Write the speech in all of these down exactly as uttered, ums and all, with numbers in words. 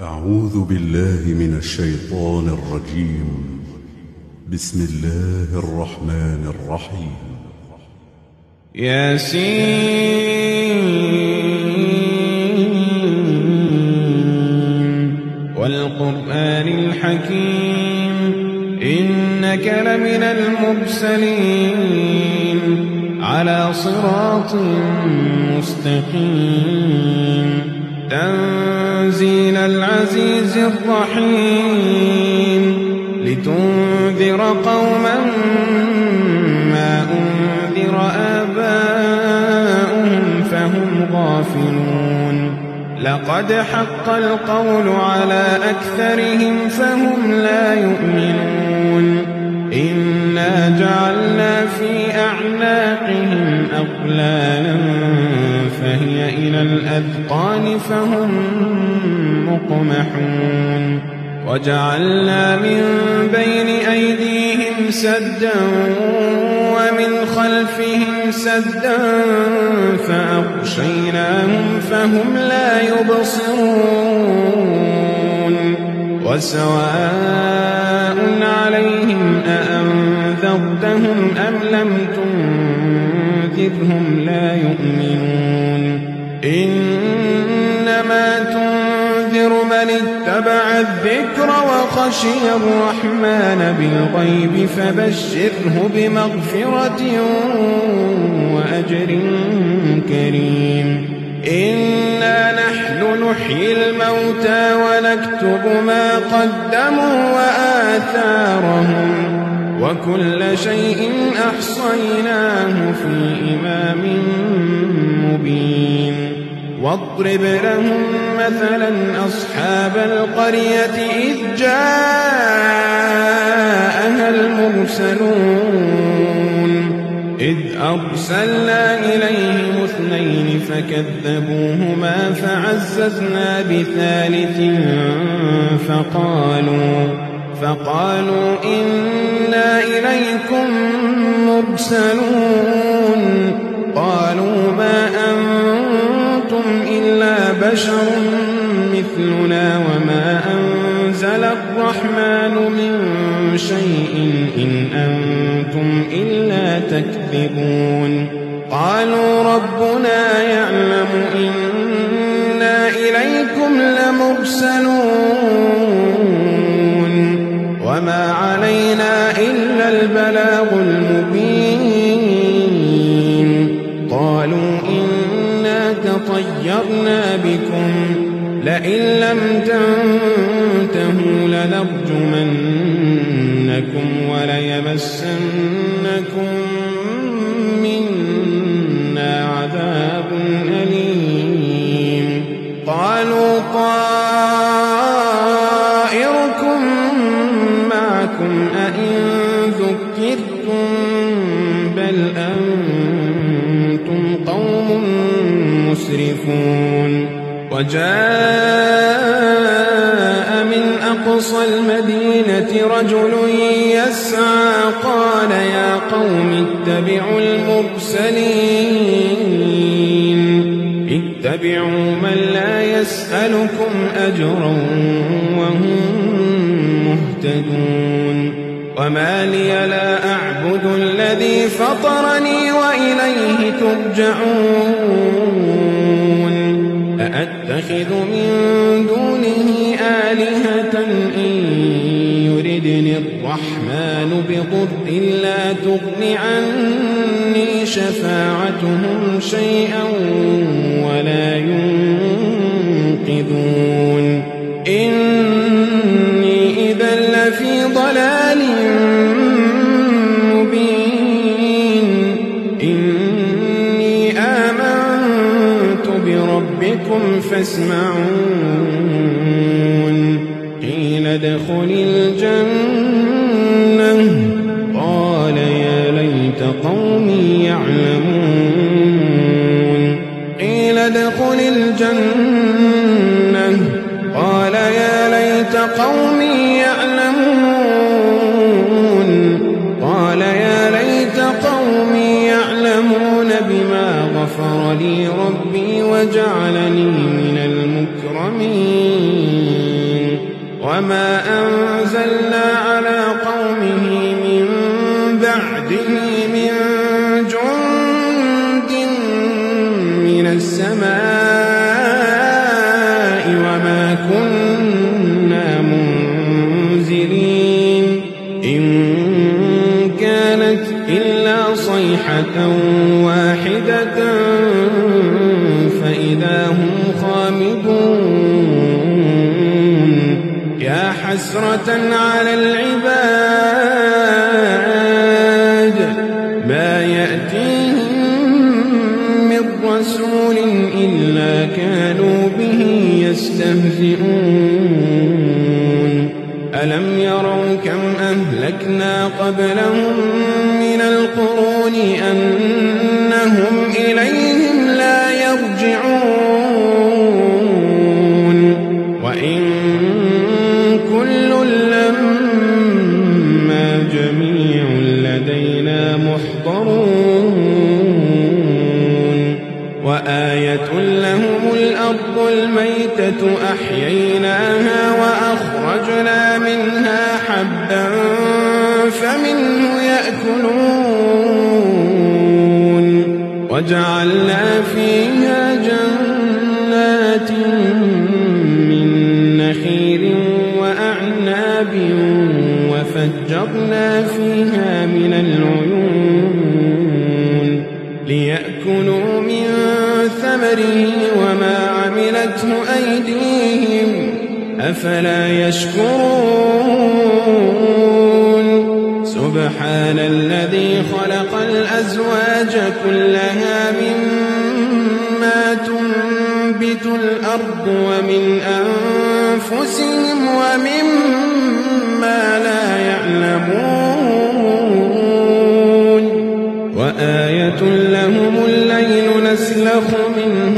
أعوذ بالله من الشيطان الرجيم. بسم الله الرحمن الرحيم. ياسين والقرآن الحكيم إنك لمن المرسلين على صراط مستقيم تنزيل العزيز الرحيم لتنذر قوما ما أنذر آباؤهم فهم غافلون لقد حق القول على أكثرهم فهم لا يؤمنون إنا جعلنا في أعناقهم أغلالا فهي إلى الأذقان فهم مقمحون وجعلنا من بين أيديهم سدا ومن خلفهم سدا فأغشيناهم فهم لا يبصرون وسواء عليهم أأنذرتهم أم لم تنذرهم لا يؤمنون إنما تنذر من اتبع الذكر وخشي الرحمن بالغيب فبشره بمغفرة وأجر كريم إنا نحن نحيي الموتى ونكتب ما قدموا وآثارهم وكل شيء أحصيناه في إمام مبين واضرب لهم مثلا أصحاب القرية إذ جاءها المرسلون إذ أرسلنا إليهم اثنين فكذبوهما فعززنا بثالث فقالوا فقالوا إنا إليكم مرسلون قالوا ما أنتم إلا بشر مثلنا وما أنزل الرحمن من شيء إن أنتم إلا تكذبون قالوا ربنا يعلم إنا إليكم لمرسلون وما علينا إلا البلاغ المبين قالوا إنا تطيرنا بكم لئن لم تنتهوا لنرجمنكم وليمسنكم منا عذاب أليم قالوا طائركم معكم أئن ذكرتم بل أنتم قوم مسرفون وجاء من أقصى المدينة رجل يسعى قال يا قوم اتبعوا المرسلين اتبعوا من لا يسألكم أجرا وهم مهتدون وما لي لا أعبد الذي فطرني وإليه ترجعون أأتخذ من دونه آلهة إن يردني الرحمن بضر لا تغن عني شفاعتهم شيئا ولا ينقذون إني إذا لفي ضلال مبين إني آمنت بربكم فاسمعون قيل ادخل الجنة قال يا ليت قومي يعلمون قيل ادخل الجنة قال يا ليت قومي يعلمون قال يا ليت قومي يعلمون بما غفر لي ربي وجعلني من المكرمين وما أنزلنا على قومه من بعده من جند من السماء وما كنا منزلين إن كانت إلا صيحة واحدة فإذا هم خامدون يا حسرة على العباد ما يأتيهم من رسول إلا كانوا به يستهزئون ألم يروا كم أهلكنا قبلهم من القرون أنهم إليهم لا يرجعون وإن كل لما جميع لدينا محضرون وآية لهم الأرض الميتة أحييناها وأخرجنا منها حبا فمنه يأكلون وجعلنا فيها جنات من نخيل وأعناب وفجرنا فيها من العيون ليأكلوا من ثمره وما عملته أيديهم أفلا يشكرون سبحان الذي خلق الأزواج كلها مما تنبت الأرض ومن أنفسهم ومما لا يعلمون وآية لهم الليل نسلخ منه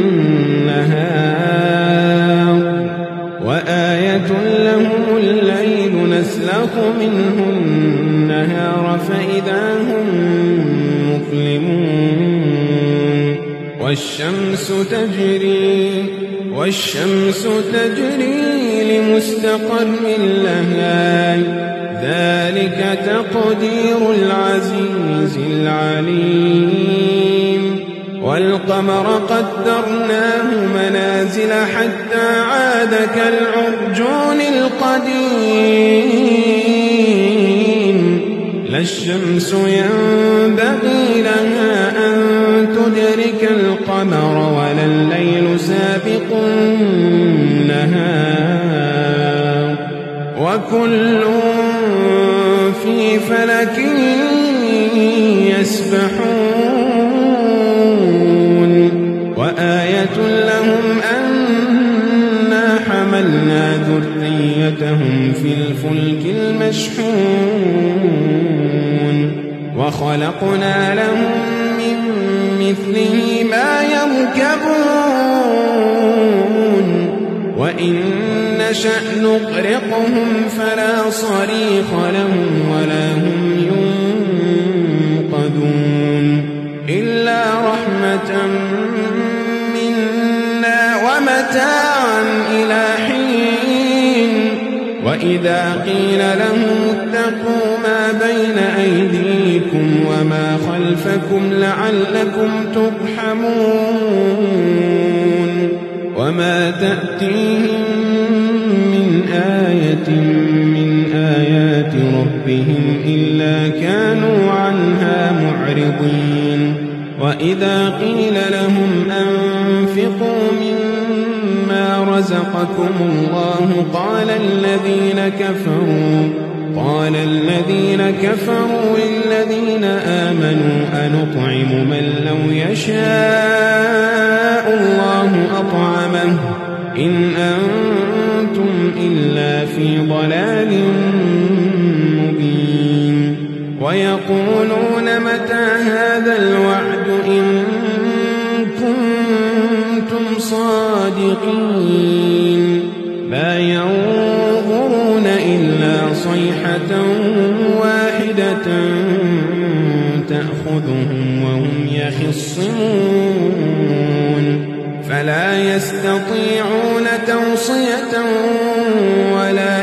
النهار وآية لهم الليل نسلخ منه النهار فإذا هم مظلمون والشمس تجري والشمس تجري لمستقر لها ذلك تقدير العزيز العليم والقمر قدرناه منازل حتى عاد كالعرجون القديم لا الشمس ينبغي لها أن تدرك القمر ولا الليل سابق النهار وكل في فلك يسبحون وآية لهم أنا حملنا ذريتهم في الفلك المشحون وخلقنا لهم من مثله ما يركبون وإن نشأ نغرقهم فلا صريخ لهم ولا هم ينقذون إلا رحمة منا ومتاعا إلى حين وإذا قيل لهم اتقوا ما بين أيديكم وما خلفكم لعلكم ترحمون وما تأتيهم من آية من آيات ربهم إلا كانوا عنها معرضين وإذا قيل لهم أنفقوا مما رزقكم الله قال الذين كفروا قال الذين كفروا للذين آمنوا أنطعم من لو يشاء الله أطعمه إن أنتم إلا في ضلال مبين ويقولون متى هذا الوعد إن كنتم صادقين لا ينظرون إلا صيحة واحدة تأخذهم وهم يخصمون فلا يستطيعون توصية ولا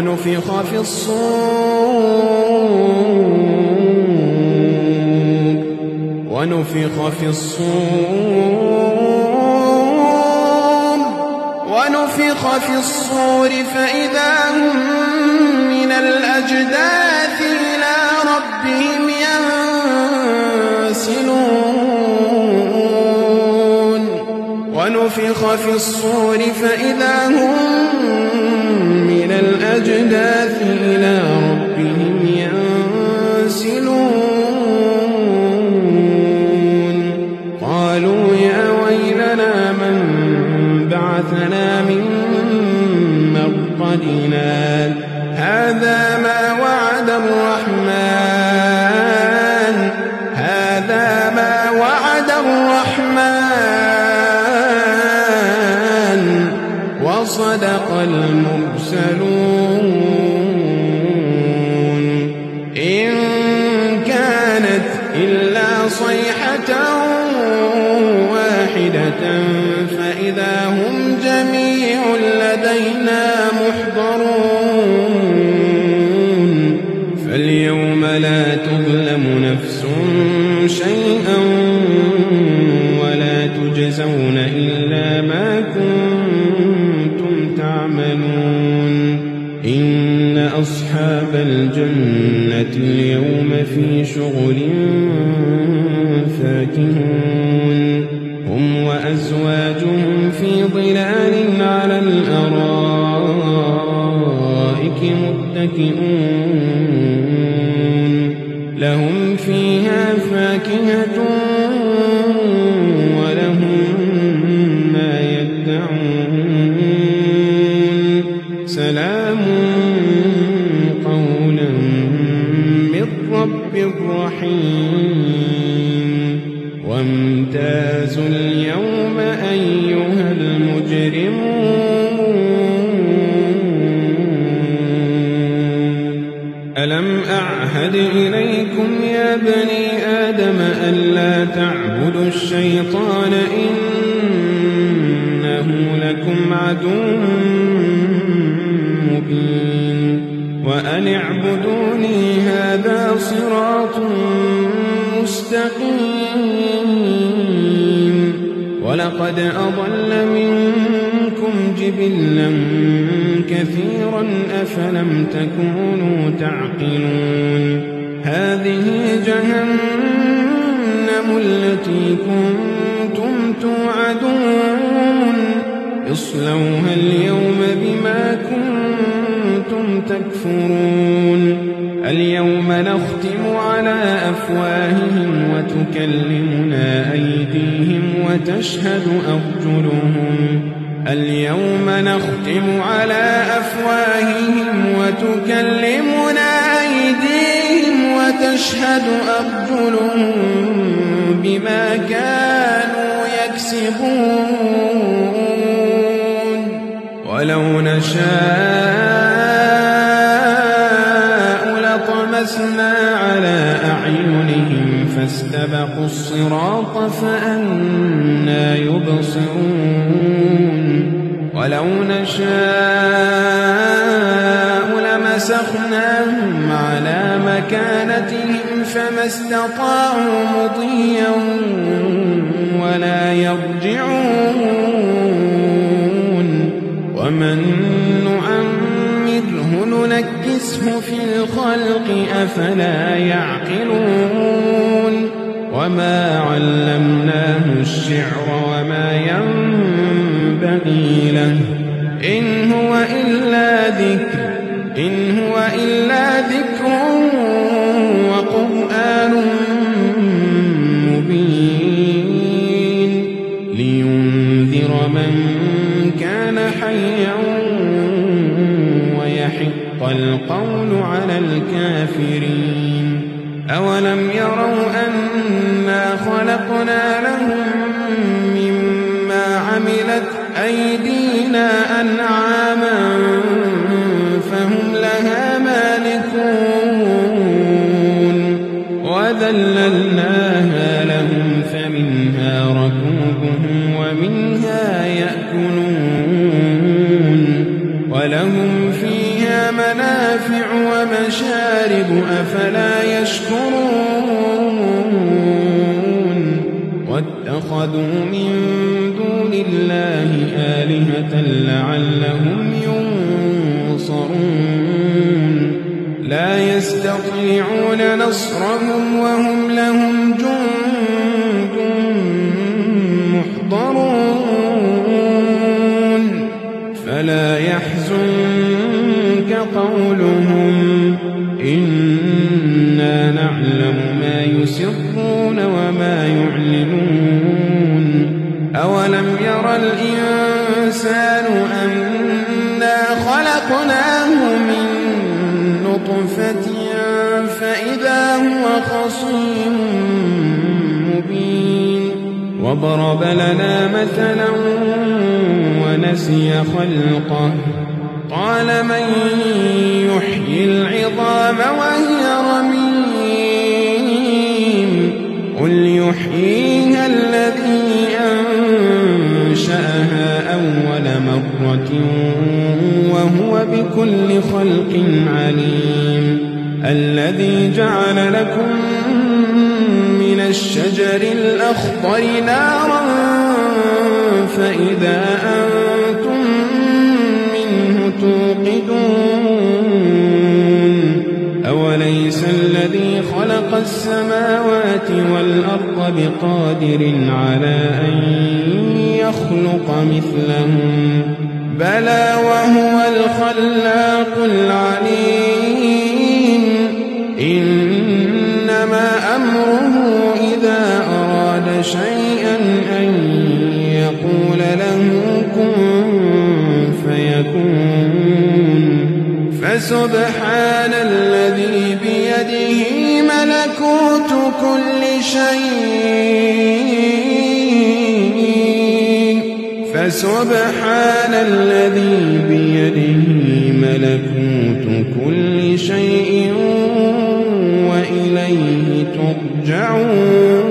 ونفخ في الصور ونفخ في الصور ونفخ في الصور فإذا هم من الأجداث إلى ربهم ينسلون ونفخ في الصور فإذا هم من الأجداث إلى ربهم ينسلون قالوا يا ويلنا من بعثنا من مرقدنا هذا ما وعد الرحمن هذا ما وعد الرحمن وصدق المرسلون إن كانت إلا صيحة واحدة فإذا هم جميع لدينا محضرون فاليوم لا تظلم نفس شيئا ولا تجزون إلا ما كنتم تعملون إن أصحاب الجنة اليوم في شغل فاكهون هم وأزواجهم في ظلال على الأرائك متكئون لهم فيها فاكهة ولهم ما يدعون سلام قولا من رب رحيم وامتازوا اليوم أيها المجرمون ألم أعهد إليكم يا بني آدم ألا تعبدوا الشيطان إنه لكم عدو مبين وأن اعبدوني هذا صراط مستقيم ولقد أضل منكم جبلا كثيرا أفلم تكونوا تعقلون هذه جهنم التي كنتم توعدون اصلوها اليوم بما كنتم تكفرون اليوم نختم على أفواههم وتكلمنا أيديهم وتشهد أرجلهم اليوم نختم على أفواههم وتكلمنا أيديهم وتشهد أرجلهم بما كانوا يكسبون ولو نشاء لطمسنا على أعينهم فاستبقوا الصراط فأنى يبصرون ولو نشاء لمسخناهم على مكانتهم فما استطاعوا مضيا ولا يرجعون ومن نعمره ننكسه في الخلق أفلا يعقلون وما علمناه الشعر وما ينبغي له إن هو إلا ذكر إن هو إلا ذكر وقرآن مبين لينذر من كان حيا ويحق القول على الكافرين أولم يروا أنا خلقنا لهم مما عملت أيدينا أنعاما فهم لها مالكون وذللناها لهم فمنها ركوبهم ومنها يأكلون ولهم فيها منافع الكذب أفلا يشكرون واتخذوا من دون الله آلهة لعلهم ينصرون لا يستطيعون نصرهم وهم لهم جند محضرون فلا يحزنك قولهم إنا نعلم ما يسرون وما يعلنون أولم ير الإنسان أنا خلقناه من نطفة فإذا هو خصيم مبين وضرب لنا مثلا ونسي خلقه قال من يحيي العظام وهي رميم قل يحييها الذي أنشأها أول مرة وهو بكل خلق عليم الذي جعل لكم من الشجر الأخضر نارا فإذا أنتم منه توقدون أوليس الذي خلق السماوات والأرض بقادر على أن يخلق مثلهم بلى وهو الخلاق العليم إنما أمره إذا أراد شيئا أن يقول له كن فيكون فسبحان الذي بيده ملكوت كل شيء فسبحان الذي بيده ملكوت كل شيء وإليه ترجعون